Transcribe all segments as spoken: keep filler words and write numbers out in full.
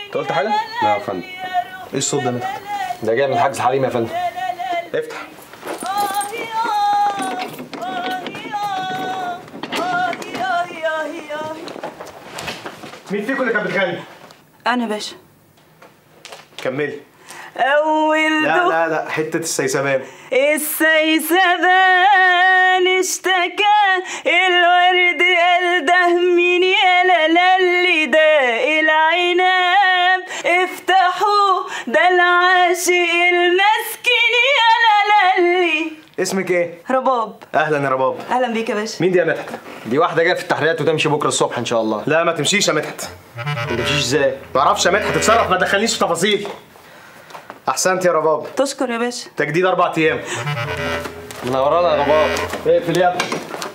انت قلت حاجه؟ لا يا فندم. ايه الصوت ده مدحت؟ ده جاي من حجز حليم يا فندم. افتح. مين فيكم اللي كان بتغني؟ انا باشا. كملي. اول لا لا لا حته السيسبان. السيسبان اشتكى الورد قال ده مين يا لالي ده العناب افتحوا ده العاشق المسكين يا لالي. اسمك ايه؟ رباب. اهلا يا رباب. اهلا بيك يا باشا. مين دي يا مدحت؟ دي واحده جايه في التحريات وتمشي بكره الصبح ان شاء الله. لا ما تمشيش يا مدحت. ما تمشيش ازاي؟ ما اعرفش يا مدحت، اتصرف ما تدخلنيش في تفاصيل. احسنت يا رباب. تشكر يا باشا. تجديد اربع ايام. منورانا يا رباب. اقفل يا ابني.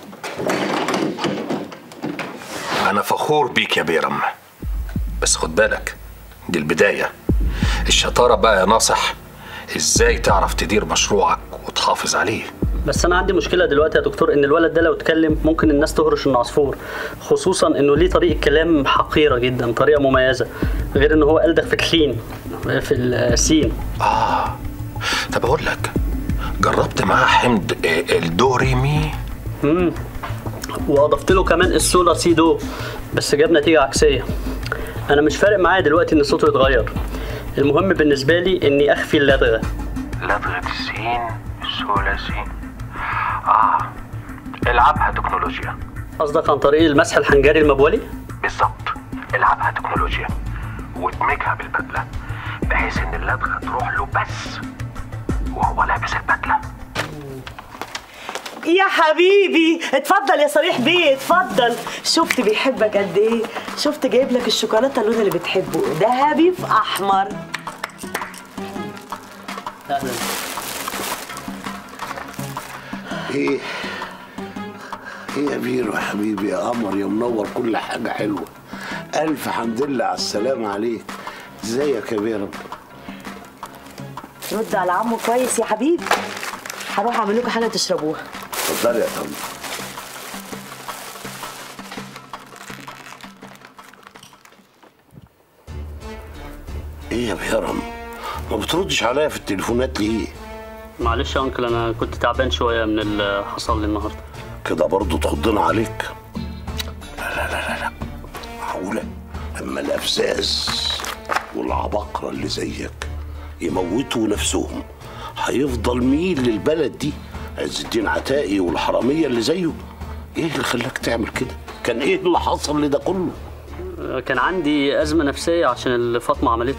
أنا فخور بيك يا بيرم، بس خد بالك دي البداية. الشطارة بقى يا ناصح إزاي تعرف تدير مشروعك وتحافظ عليه. بس أنا عندي مشكلة دلوقتي يا دكتور، إن الولد ده لو اتكلم ممكن الناس تهرش إنه عصفور، خصوصا إنه ليه طريقة كلام حقيرة جدا، طريقة مميزة، غير إنه هو ألدغ في الحين في السين. آه طب أقول لك، جربت معاه حمد الدوريمي؟ امم واضفت له كمان السولا سي دو، بس جاب نتيجه عكسيه. انا مش فارق معايا دلوقتي ان صوته يتغير، المهم بالنسبه لي اني اخفي اللدغه. لدغه السين السولا سين. اه العبها تكنولوجيا. قصدك عن طريق المسح الحنجري المبولي؟ بالظبط، العبها تكنولوجيا وادمجها بالبدله بحيث ان اللدغه تروح له بس وهو لابس البدله. يا حبيبي اتفضل يا صريح بيه، اتفضل. شفت بيحبك قد ايه؟ شفت جايب لك الشوكولاته اللون اللي بتحبه، ذهبي في احمر. اهلا. ايه ايه يا بيرو يا حبيبي يا قمر يا منور، كل حاجه حلوه. الف حمد لله على السلامه عليك. ازيك يا بيرو؟ رد على عمو كويس يا حبيبي. هروح اعمل لكم حاجه تشربوها. اتفضلي يا طنط. ايه يا بيرم؟ ما بتردش عليا في التليفونات ليه؟ معلش يا انكل، انا كنت تعبان شويه من اللي حصل لي النهارده. كده برضه تخضنا عليك؟ لا لا لا لا لا معقوله؟ اما الافزاز والعباقره اللي زيك يموتوا نفسهم، هيفضل مين للبلد دي؟ عز الدين عتائي والحراميه اللي زيه. ايه اللي خلاك تعمل كده؟ كان ايه اللي حصل لده كله؟ كان عندي ازمه نفسيه عشان اللي فاطمه عملته.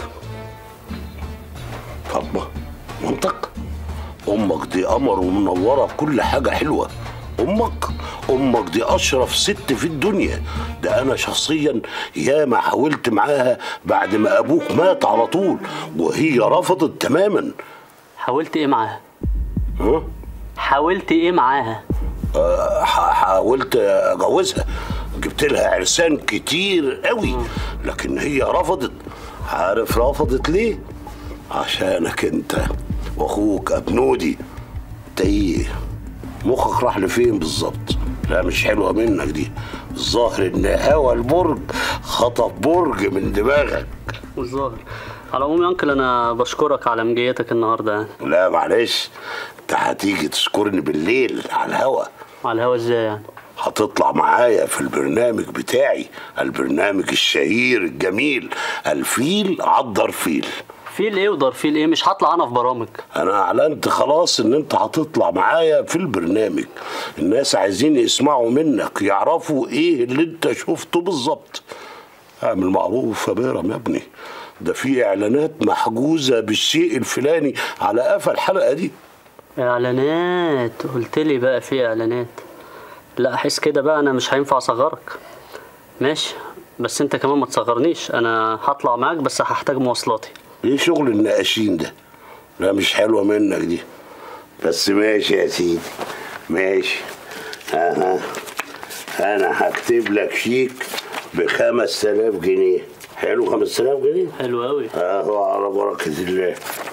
فاطمه؟ منطق؟ امك دي قمر ومنوره بكل حاجه حلوه. امك امك دي اشرف ست في الدنيا. ده انا شخصيا ياما حاولت معاها بعد ما ابوك مات على طول وهي رفضت تماما. حاولت ايه معاها؟ ها؟ حاولت ايه معاها؟ أه حاولت اجوزها، جبت لها عرسان كتير قوي لكن هي رفضت. عارف رفضت ليه؟ عشانك انت واخوك ابنودي. انت ايه مخك راح لفين بالظبط؟ لا مش حلوه منك دي. الظاهر ان هوا البرج خطف برج من دماغك. الظاهر. على العموم يا انكل انا بشكرك على مجيتك النهارده يعني. لا معلش، انت هتيجي تشكرني بالليل على الهوا. على الهوا ازاي يعني؟ هتطلع معايا في البرنامج بتاعي، البرنامج الشهير الجميل الفيل عضر فيل. فيل ايه ودار فيل ايه؟ مش هطلع انا في برامج. انا اعلنت خلاص ان انت هتطلع معايا في البرنامج. الناس عايزين يسمعوا منك، يعرفوا ايه اللي انت شفته بالظبط. اعمل معروف يا بيرم يا ابني، ده في اعلانات محجوزه بالشيء الفلاني على قفا الحلقه دي. اعلانات؟ قلت لي بقى في اعلانات. لا احس كده بقى انا مش هينفع اصغرك. ماشي بس انت كمان ما تصغرنيش، انا هطلع معاك بس هحتاج مواصلاتي. ايه شغل النقاشين ده؟ لا مش حلوه منك دي، بس ماشي يا سيدي ماشي. ها ها انا هكتب لك شيك بخمس تلاف جنيه. حلو خمس تلاف جنيه؟ حلو قوي. اهو على بركه الله.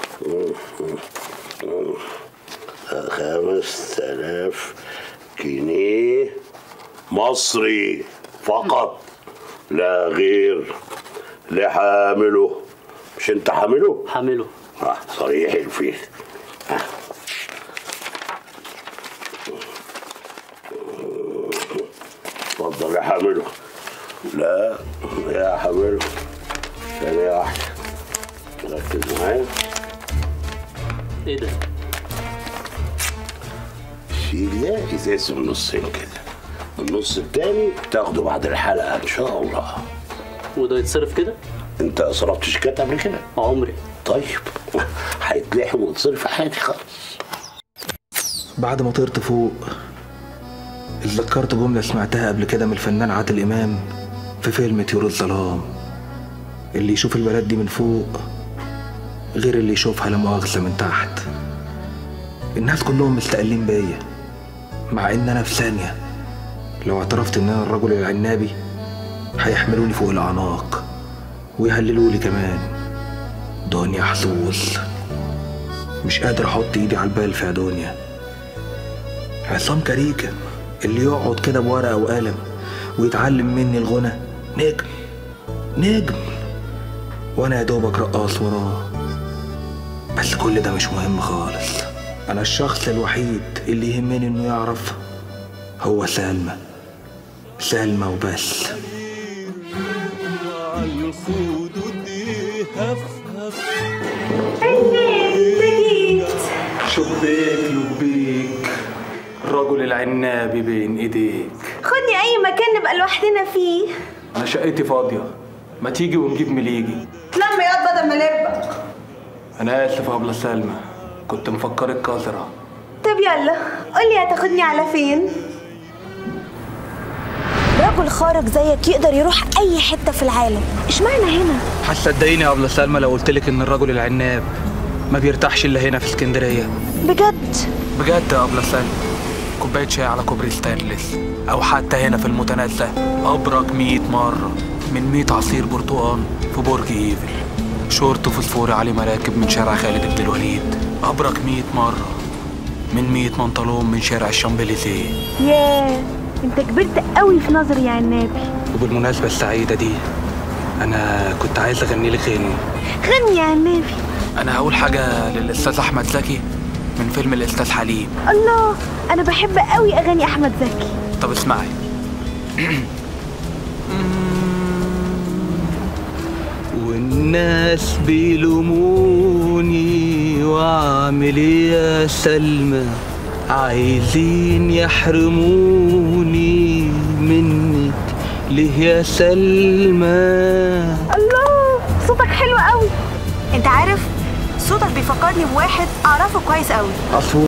خمس تلاف جنيه مصري فقط لا غير. ليه حامله؟ مش انت حامله؟ حامله. اه صريح الفيل. آه. اتفضل يا حامله. لا يا حامله، ثانية واحدة، ركز معايا. ايه ده؟ شيل ده ازاز من نصين كده، النص التاني تاخده بعد الحلقة ان شاء الله. وده يتصرف كده؟ انت صرفت شيكات قبل كده؟ عمري. طيب هيتلحم ويتصرف عادي خالص. بعد ما طرت فوق اتذكرت جملة سمعتها قبل كده من الفنان عادل إمام في فيلم طيور الظلام: اللي يشوف البلد دي من فوق غير اللي يشوفها لا مؤاخذة من تحت. الناس كلهم مستقلين بيا، مع ان انا في ثانية لو اعترفت ان انا الرجل العنابي هيحملوني فوق الاعناق ويهللولي كمان. دنيا حظوظ، مش قادر احط ايدي على البال في دنيا. عصام كاريكا اللي يقعد كده بورقة وقلم ويتعلم مني الغنى نجم نجم، وانا يا دوبك رقاص وراه. بس كل ده مش مهم خالص. انا الشخص الوحيد اللي يهمني انه يعرف هو سلمى، سلمى وبس. شبيك لبيك الرجل العنابي بين ايديك. خدني اي مكان نبقى لوحدنا فيه. انا شقتي فاضيه، ما تيجي ونجيب مليجي. لما ياض بدل ما لبك. انا اسف يا ابله سلمى، كنت مفكرك كسرة. طب يلا قولي هتاخدني على فين؟ رجل خارق زيك يقدر يروح اي حته في العالم، اشمعنى هنا؟ هتصدقيني يا ابله سلمى لو قلتلك ان الرجل العناب ما بيرتاحش الا هنا في اسكندريه. بجد؟ بجد يا ابله سلمى. كوبايه شاي على كوبري ستانلس، او حتى هنا في المتنزه ابرك مية مره من مية عصير برتقال في برج ايفل. شورت فوسفوري عليه مراكب من شارع خالد بن الوليد ابرك مية مره من مية منطلون من شارع الشامبليزيه. ياه انت كبرت قوي في نظري يا عنابي. وبالمناسبه السعيده دي انا كنت عايز اغني لك غني. غني يا عنابي. انا هقول حاجه للاستاذ احمد زكي من فيلم الاستاذ حليم. الله، انا بحب قوي اغاني احمد زكي. طب اسمعي. والناس بيلوموني واعمل ايه يا سلمى، عايزين يحرموني منك ليه يا سلمى. الله صوتك حلو قوي. انت عارف صوتك بيفكرني بواحد اعرفه كويس قوي.